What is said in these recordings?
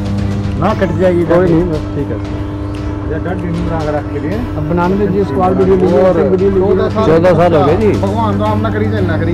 ना कट जाएगी कोई नहीं, बस ठीक है। अब बनाने दीजिए स्क्वाड वीडियो लीजिए, वीडियो 14 साल हो गए जी। भगवान राम ना करी ना करी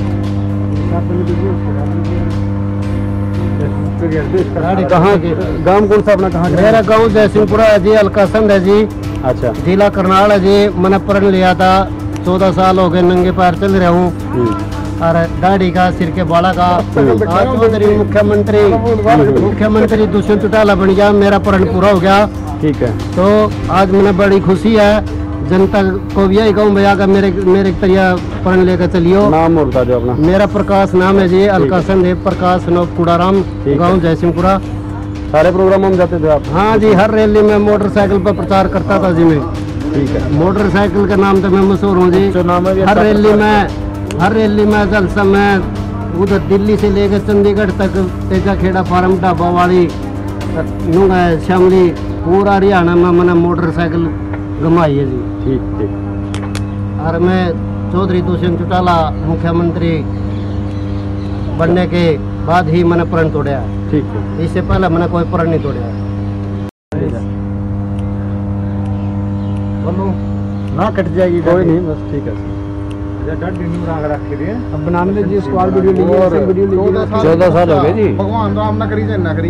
कहाँ के गांव कौन सा अपना? कहाँ मेरा गांव जयसिंहपुरा है जी, अलकासंद है जी, अच्छा। जिला करनाल है जी। मैंने प्रण लिया था, 14 साल हो गए नंगे पैर चल रहा हूँ, और दाढ़ी का, सिर के बाला का। आज चौधरी मुख्यमंत्री दुष्यंत चौटाला बन गया, मेरा प्रण पूरा हो गया। ठीक है। तो आज मैंने बड़ी खुशी है, जनता को भी यही कहूँ भैया का मेरे तरिया प्रण लेकर चलियो। नाम और बता दो अपना। मेरा प्रकाश नाम है जी, अलकासंद है, प्रकाश नोक कुड़ाराम, गाँव जयसिंहपुरा। सारे प्रोग्राम हम जाते थे आप? हाँ जी, हर रैली में मोटरसाइकिल पर प्रचार करता था जी मैं। ठीक है। मोटरसाइकिल के नाम पे मैं मशहूर हूँ जी। हर रैली में जलसा में उधर दिल्ली से लेकर चंडीगढ़ तक, तेजा खेड़ा फार्म, ढाबा वाली, शामली, पूरा हरियाणा में मैंने मोटरसाइकिल घुमाई है जी। ठीक। और मैं चौधरी दुष्यंत चौटाला मुख्यमंत्री बनने के बाद ही मैंने प्रण तोड़ा है। ठीक है। इससे पहले मैंने कोई प्रण नहीं तोड़ा। बोलो ना कट जाएगी। कोई नहीं, बस ठीक है। अब बनाने दीजिए स्क्वाड वीडियो लीजिए, वीडियो 14 साल हो गए जी। भगवान राम ना करी ना करी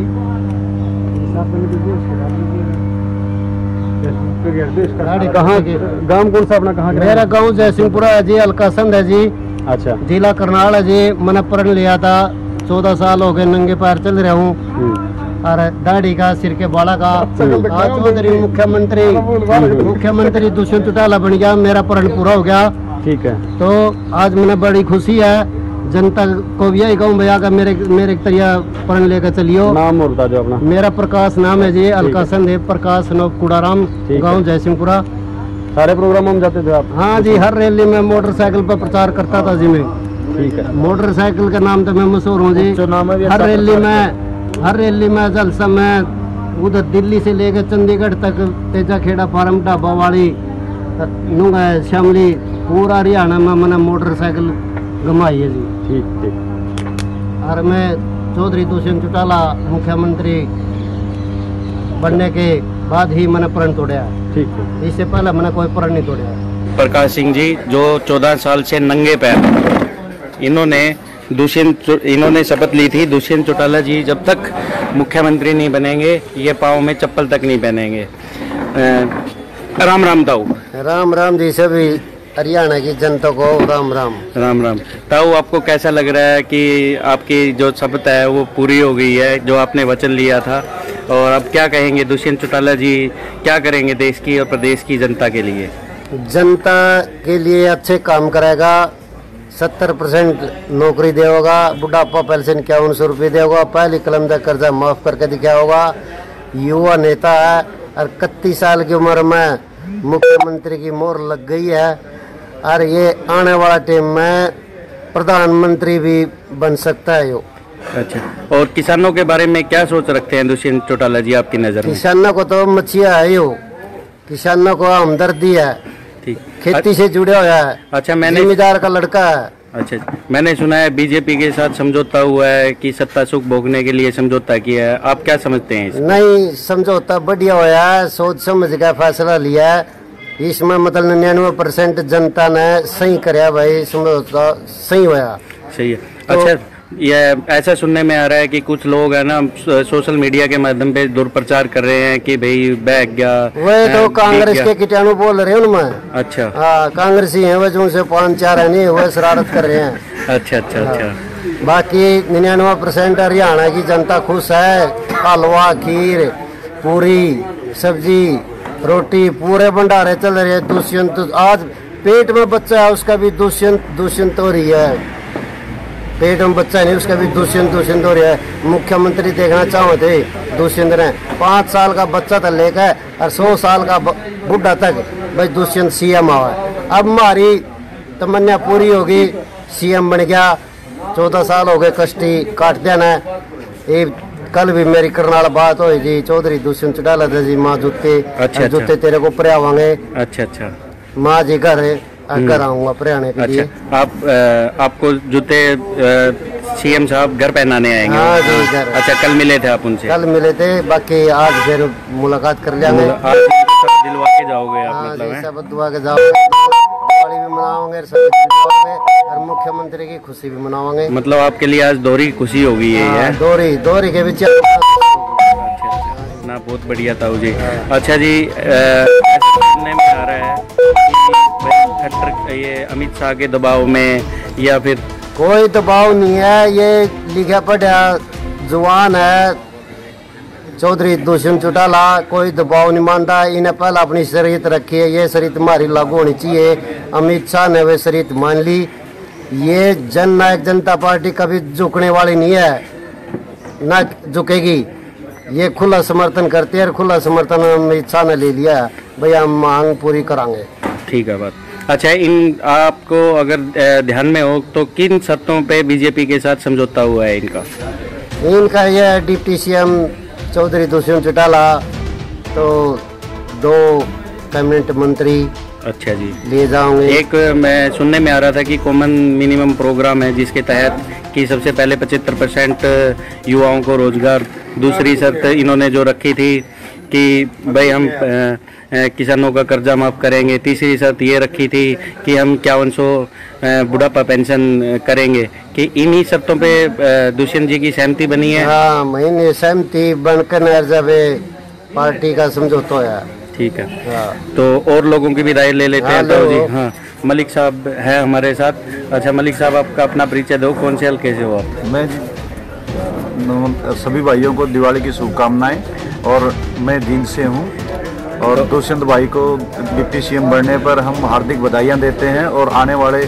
कहाँ के गांव कौन सा अपना? कहाँ? मेरा गांव जयसिंहपुरा है जी, अलकासंद है जी, अच्छा। जिला करनाल है जी। मैंने प्रण लिया था, 14 साल हो गए नंगे पैर चल रहा हूँ, और दाढ़ी का, सिर के बाला का। आज चौधरी मुख्यमंत्री दुष्यंत चौटाला बन गया, मेरा प्रण पूरा हो गया। ठीक है। तो आज मैंने बड़ी खुशी है, जनता को भी यही कहूँ भैया का मेरे तरिया प्रण लेकर चलियो। नाम और बता दो अपना। मेरा प्रकाश नाम है जी, अलकासंद है, प्रकाश नोक कुड़ाराम, गाँव जयसिंहपुरा। सारे प्रोग्राम हम जाते थे आप? हाँ जी, हर रैली में मोटरसाइकिल पर प्रचार करता था जी मैं। ठीक है। मोटरसाइकिल के नाम पे मैं मशहूर हूँ जी। हर रैली में जलसा में उधर दिल्ली से लेकर चंडीगढ़ तक, तेजा खेड़ा फार्म, ढाबा वाली, शामली, पूरा हरियाणा में मैंने मोटरसाइकिल घुमाई है जी। ठीक। और मैं चौधरी दुष्यंत चौटाला मुख्यमंत्री बनने के बाद ही मैंने प्रण तोड़ा है। ठीक है। इससे पहले मैंने कोई प्रण नहीं तोड़ा। प्रकाश सिंह जी, जो 14 साल से नंगे पैर, इन्होंने शपथ ली थी, दुष्यंत चौटाला जी जब तक मुख्यमंत्री नहीं बनेंगे ये पाँव में चप्पल तक नहीं पहनेंगे। राम राम ताऊ। राम राम जी, सभी हरियाणा की जनता को राम राम। राम राम ताऊ, आपको कैसा लग रहा है कि आपकी जो शपथ है वो पूरी हो गई है, जो आपने वचन लिया था, और अब क्या कहेंगे दुष्यंत चौटाला जी क्या करेंगे देश की और प्रदेश की जनता के लिए? जनता के लिए अच्छे काम करेगा, 70% नौकरी देगा, बुढ़ापा पेंशन 5100 रुपये देगा, पहली कलम तक कर्जा माफ करके दिखाया होगा। युवा नेता है और 31 साल की उम्र में मुख्यमंत्री की मोहर लग गई है, और ये आने वाला टाइम में प्रधानमंत्री भी बन सकता है। यो अच्छा, और किसानों के बारे में क्या सोच रखते हैं दुष्यंत चौटाला जी आपकी नज़र में? किसानों को तो मछिया है, यो किसानों को हमदर्दी है, ठीक, खेती से जुड़ा हुआ है। अच्छा, मैंने जिम्मेदार का लड़का है। अच्छा, मैंने सुना है बीजेपी के साथ समझौता हुआ है कि सत्ता सुख भोगने के लिए समझौता किया है, आप क्या समझते हैं? नहीं, समझौता बढ़िया होया है, सोच समझ का फैसला लिया है। इसमें मतलब 99% जनता ने सही कराया भाई, समझौता सही होया। सही है। तो, अच्छा, ये ऐसा सुनने में आ रहा है कि कुछ लोग है ना सोशल मीडिया के माध्यम पे दुष्प्रचार कर रहे हैं कि भाई बैग गया, वही तो कांग्रेस के कीटाणु बोल रहे हैं उनमें। अच्छा, हाँ, कांग्रेसी है वजह से 5-4 है नहीं, वह शरारत कर रहे हैं। अच्छा अच्छा अच्छा। बाकी 99% हरियाणा की जनता खुश है। हलवा, खीर, पूरी, सब्जी, रोटी, पूरे भंडारे चल रहे हैं। दुष्यंत आज पेट में बच्चा है उसका भी दुष्यंत हो रही है, पेट में बच्चा नहीं उसका भी दुष्यंत हो रहा है। मुख्यमंत्री देखना चाहो थे दुष्यंत ने, 5 साल का बच्चा था लेकर और 100 साल का बुढ़ा तक भाई दुष्यंत सीएम हुआ है। अब हमारी तमन्ना पूरी होगी, सीएम बन गया। 14 साल हो गए कष्टी काट देना। ये कल भी मेरी करनाल बात हुई थी, चौधरी दुष्यंत चौटाला जी माँ जूते, अच्छा, जूते तेरे को पर्यावांगे। अच्छा अच्छा, माँ जी घर घर आऊंगा हरियाणा के लिए। अच्छा, आपको जूते सीएम साहब घर पहनाने आएंगे? हाँ जी, घर। अच्छा, कल मिले थे आप उनसे? कल मिले थे, बाकी आज फिर मुलाकात कर लिया मैं। आज दिलवा के जाओगे आप? मतलब है सब दुआ के जाओगे, दिवाली भी मनाओगे, सब और मुख्यमंत्री की खुशी भी मनाओगे। मतलब आपके लिए आज दोहरी खुशी होगी ये है? दोहरी के बीच। ना बहुत बढ़िया था जी। अच्छा जी, सुनने में आ रहा है कि खट्टर ये अमित शाह के दबाव में, या फिर कोई दबाव नहीं है, ये लिखा पढ़ा जवान है चौधरी दुष्यंत चौटाला, कोई दबाव नहीं मानता। इन्हें पहले अपनी शरीयत रखी है, ये शरीयत हमारी लागू होनी चाहिए। अमित शाह ने वे शरीयत मान ली। ये जन नायक जनता पार्टी कभी झुकने वाली नहीं है, ना झुकेगी। ये खुला समर्थन करते हैं, खुला समर्थन अमित शाह ने ले लिया है, भैया हम मांग पूरी करांगे। ठीक है बात। अच्छा, इन आपको अगर ध्यान में हो तो किन शर्तों पे बीजेपी के साथ समझौता हुआ है इनका? यह डिप्टी सीएम चौधरी दुष्यंत चौटाला, तो 2 कैबिनेट मंत्री। अच्छा जी, ले जाऊंगे। एक मैं सुनने में आ रहा था कि कॉमन मिनिमम प्रोग्राम है जिसके तहत कि सबसे पहले 75% युवाओं को रोजगार। दूसरी शर्त इन्होंने जो रखी थी कि भाई हम किसानों का कर्जा माफ करेंगे। तीसरी शर्त ये रखी थी कि हम 5100 बुढ़ापा पेंशन करेंगे। कि इन्हीं शर्तों पे दुष्यंत जी की सहमति बनी है? हाँ, महीने सहमति बनकर जब पार्टी का समझौता है। ठीक है। तो और लोगों की भी राय ले लेते हैं। तो जी हाँ, मलिक साहब है हमारे साथ। अच्छा मलिक साहब, आपका अपना परिचय दो, कौन से हल्के से हो आप? मैं सभी भाइयों को दिवाली की शुभकामनाएं, और मैं जींद से हूं, और दुष्यंत भाई को डिप्टी सीएम बनने पर हम हार्दिक बधाइयां देते हैं, और आने वाले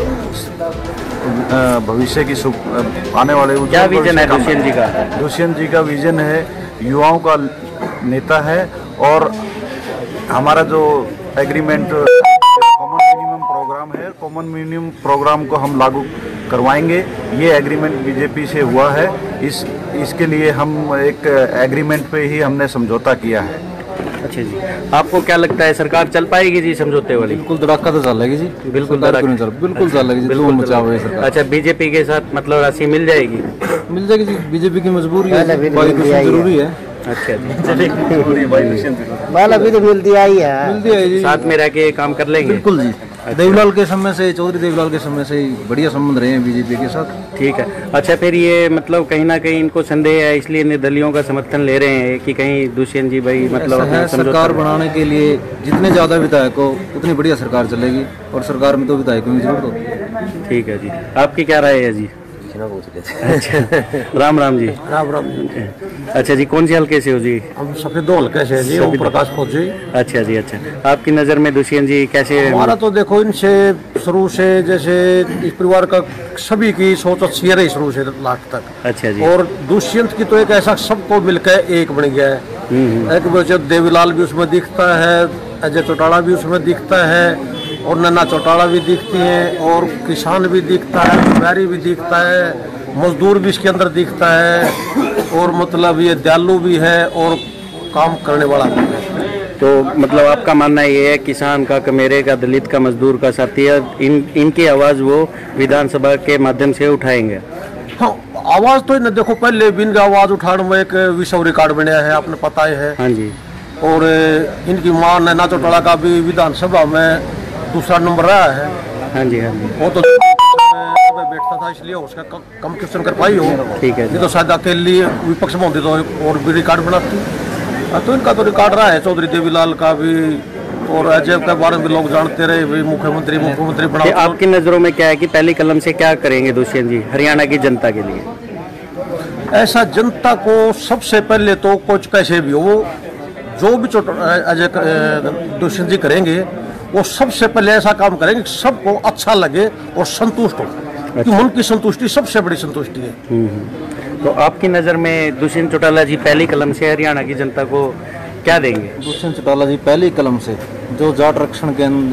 भविष्य की आने वाले क्या विजन है दुष्यंत जी का? दुष्यंत जी का विजन है, युवाओं का नेता है, और हमारा जो एग्रीमेंट कॉमन मिनिमम प्रोग्राम है, कॉमन मिनिमम प्रोग्राम को हम लागू करवाएंगे। ये एग्रीमेंट बीजेपी से हुआ है, इसके लिए हम एक एग्रीमेंट पे ही हमने समझौता किया है। अच्छा जी, आपको क्या लगता है सरकार चल पाएगी जी समझौते वाली? बिल्कुल धड़ाका तो चलेगी जी, बिल्कुल बिल्कुल चलेगी जी, बिल्कुल मचाओगे सरकार। अच्छा, बीजेपी के साथ मतलब राशि मिल जाएगी? मिल जाएगी जी, बीजेपी की मजबूरी है, जरूरी है। अच्छा जी, वाला भी तो मिलती आई है जी, साथ में रह के काम कर लेंगे। बिल्कुल जी। देवलाल के समय से, चौधरी देवलाल के समय से बढ़िया संबंध रहे हैं बीजेपी के साथ। ठीक है। अच्छा, फिर ये मतलब कहीं ना कहीं इनको संदेह है, इसलिए निर्दलियों का समर्थन ले रहे हैं कि कहीं दुष्यंत जी भाई मतलब सरकार बनाने के लिए जितने ज्यादा विधायक हो उतनी बढ़िया सरकार चलेगी, और सरकार में तो विधायकों की जरूरत होती है। ठीक है जी, आपकी क्या राय है जी? अच्छा, राम राम जी। राम राम। अच्छा जी, कौन से हल्के से हो जी? हम सफेद 2 हल्के से जी, ओम प्रकाश फौजी। अच्छा जी, अच्छा, आपकी नज़र में दुष्यंत जी कैसे? हमारा तो देखो इनसे शुरू से, जैसे इस परिवार का सभी की सोच अच्छी रही शुरू से लास्ट तक। अच्छा जी। और दुष्यंत की तो एक ऐसा सबको मिलकर एक बन गया है। एक वजह देवीलाल भी उसमें दिखता है, अजय चौटाला भी उसमें दिखता है, और नन्ना चौटाला भी दिखती हैं, और किसान भी दिखता है, व्यापारी भी दिखता है, मजदूर भी इसके अंदर दिखता है, और मतलब ये दयालु भी है और काम करने वाला भी है। तो मतलब आपका मानना ये है किसान का, कमेरे का, दलित का, मजदूर का साथी है, इनकी आवाज़ वो विधानसभा के माध्यम से उठाएंगे? हाँ, आवाज़ तो इन्हें देखो पहले भी इनका आवाज़ उठाने में एक विश्व रिकॉर्ड बनाया है, आपने पता ही है। हाँ जी। और इनकी मां नन्ना चौटाला का भी विधानसभा में दूसरा नंबर रहा है। हाँ जी, हाँ जी। वो तो बैठता था इसलिए उसका कम क्वेश्चन कर पाई हो। ठीक है। नहीं तो शायद अकेले विपक्ष में होती तो और भी रिकॉर्ड बनाती। तो इनका तो रिकॉर्ड रहा है, चौधरी देवीलाल का भी, और अजय के बारे में लोग जानते रहे, भी मुख्यमंत्री बना। आपकी नज़रों में क्या है कि पहली कलम से क्या करेंगे दुष्यंत जी हरियाणा की जनता के लिए? ऐसा जनता को सबसे पहले तो कुछ कैसे भी हो, जो भी अजय दुष्यंत जी करेंगे वो सबसे पहले ऐसा काम करेंगे कि सबको अच्छा लगे और संतुष्ट हो। कि मन की संतुष्टि सबसे बड़ी संतुष्टि है। तो आपकी नज़र में दुष्यंत चौटाला जी पहली कलम से हरियाणा की जनता को क्या देंगे? दुष्यंत चौटाला जी पहली कलम से जो जाट आरक्षण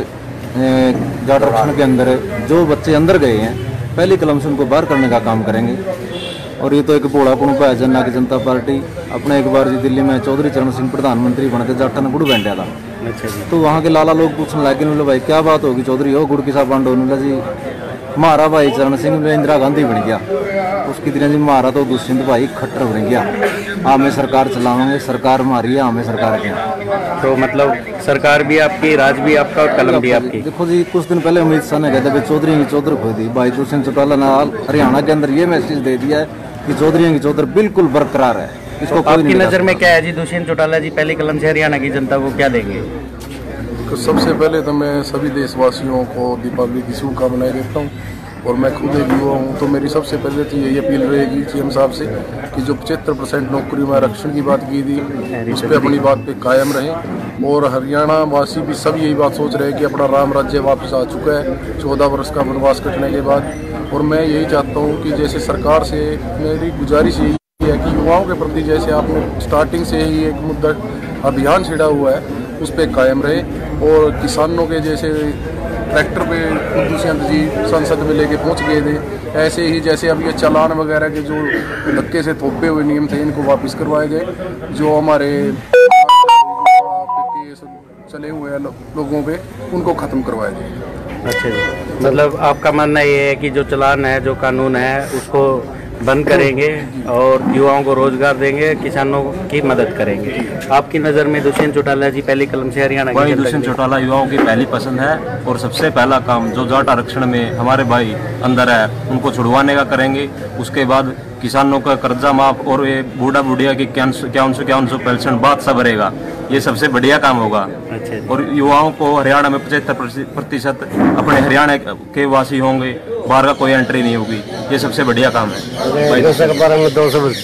के अंदर जो बच्चे अंदर गए हैं, पहली कलम से उनको बाहर करने का काम करेंगे। और ये तो एक बोड़ा कुणुपा है जनता पार्टी। अपने एक बार जी दिल्ली में चौधरी चरण सिंह प्रधानमंत्री बनते जाटा ने गुड़ बैंडिया था, अच्छा जी। तो वहाँ के लाला लोग पूछने लगे, बोले भाई क्या बात होगी चौधरी हो गुड़ की साहब बांडो, बोला जी हमारा भाई चरण सिंह इंदिरा गांधी बन गया, उसकी तरह जी हमारा तो दुष्यंत भाई खट्टर बन गया, हमें सरकार चलाएंगे, सरकार हमारी है, हमें सरकार के। तो मतलब सरकार भी आपकी, राज भी आपका और कलम भी आपकी। देखो जी कुछ दिन पहले अमित शाह ने कहते भाई चौधरी की चौधर खो दी, भाई दुष्यंत चौटाला ने हरियाणा के अंदर ये मैसेज दे दिया है कि चौधरी की चौधर बिल्कुल बरकरार है। इसको तो आपकी नज़र में क्या है जी, दुष्यंत चौटाला जी पहली कलम से हरियाणा की जनता को क्या देंगे? तो सबसे पहले तो मैं सभी देशवासियों को दीपावली की शुभकामनाएं देता हूँ, और मैं खुद एक युवा हूँ, तो मेरी सबसे पहले तो यही अपील रहेगी सीएम साहब से कि जो 75% नौकरी में आरक्षण की बात की थी उस पर अपनी बात पे कायम रहें। और हरियाणा वासी भी सब यही बात सोच रहे हैं कि अपना राम राज्य वापस आ चुका है 14 वर्ष का वनवास कटने के बाद। और मैं यही चाहता हूँ कि जैसे सरकार से मेरी गुजारिश यही है कि युवाओं के प्रति जैसे आपने स्टार्टिंग से ही एक मुद्दा अभियान छिड़ा हुआ है उस पर कायम रहे, और किसानों के जैसे ट्रैक्टर पे दुष्यंत जी संसद में लेके पहुंच गए थे, ऐसे ही जैसे अब ये चालान वगैरह के जो धक्के से थोपे हुए नियम थे इनको वापस करवाए जाए, जो हमारे चले हुए हैं लोगों पे उनको ख़त्म करवाया जाए। अच्छा जी, मतलब आपका मानना ये है कि जो चालान है, जो कानून है उसको बंद करेंगे और युवाओं को रोजगार देंगे, किसानों की मदद करेंगे। आपकी नज़र में दुष्यंत चौटाला जी पहली कलम से हरियाणा की जनता दुष्यंत चौटाला युवाओं की पहली पसंद है, और सबसे पहला काम जो जाट आरक्षण में हमारे भाई अंदर है उनको छुड़वाने का करेंगे। उसके बाद किसानों का कर्जा माफ, और ये बूढ़ा बुढ़िया की 51 पेंशन बात सब रहेगा, ये सबसे बढ़िया काम होगा। अच्छा। और युवाओं को हरियाणा में 75% अपने हरियाणा के वासी होंगे, बाहर का कोई एंट्री नहीं होगी, ये सबसे बढ़िया काम है। के बारे में 2 शब्द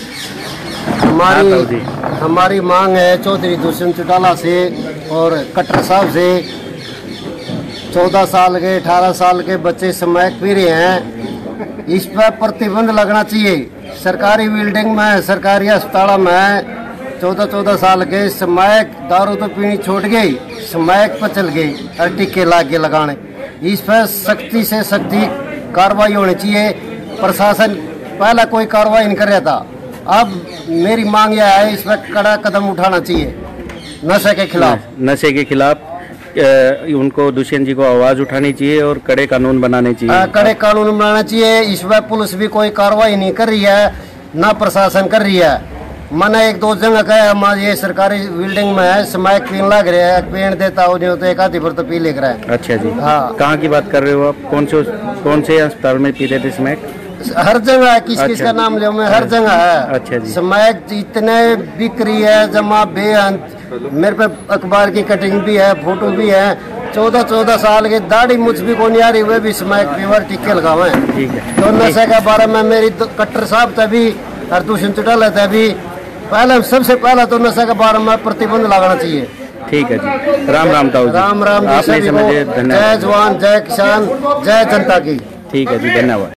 हमारी मांग है चौधरी दुष्यंत चौटाला से और कट्टर साहब से, 14 साल के 18 साल के बच्चे स्मैक पी रहे हैं, इस पर प्रतिबंध लगना चाहिए। सरकारी बिल्डिंग में, सरकारी अस्पताल में 14 साल के स्मैक दारू तो पीनी छोड़ गई, स्मैक पर चल गई और टिक्के लाके लगाने, इस पर सख्ती से सख्ती कार्रवाई होनी चाहिए। प्रशासन पहला कोई कार्रवाई नहीं कर रहा था, अब मेरी मांग यह है इस पर कड़ा कदम उठाना चाहिए नशे के खिलाफ। नशे के खिलाफ उनको दुष्यंत जी को आवाज उठानी चाहिए और कड़े कानून बनाने चाहिए। कड़े कानून बनाना चाहिए। इस पर पुलिस भी कोई कार्रवाई नहीं कर रही है, ना प्रशासन कर रही है। मैंने 1-2 जगह कहा हमारे ये सरकारी बिल्डिंग में है, स्मैक पीने लग रहे हैं, पेन देता हो नहीं तो एक आधी भर तो पी लेकर है। अच्छा जी, हाँ। कहाँ की बात कर रहे हो आप? कौन से अस्पताल में पीते थे स्मैक? हर जगह है, किस किस का नाम ले मैं, हर जगह है। अच्छा जी। स्मैक इतने बिक रही है जमा बेअंत, मेरे पे अखबार की कटिंग भी है, फोटो भी है। 14 साल के दाढ़ी मुझ भी को नहीं आ रही, वे भी स्मैक पीवर टिक्के लगावे। ठीक है। तो नशे के बारे में मेरी कट्टर साहब तभी और दुष्यंत चौटाला तभी पहले सबसे पहला तो नशे के बारे में प्रतिबंध लगाना चाहिए। ठीक है जी, राम राम ताऊ जी। राम राम जी, आपने समझे, जय जवान, जय किसान, जय जनता की। ठीक है जी, धन्यवाद।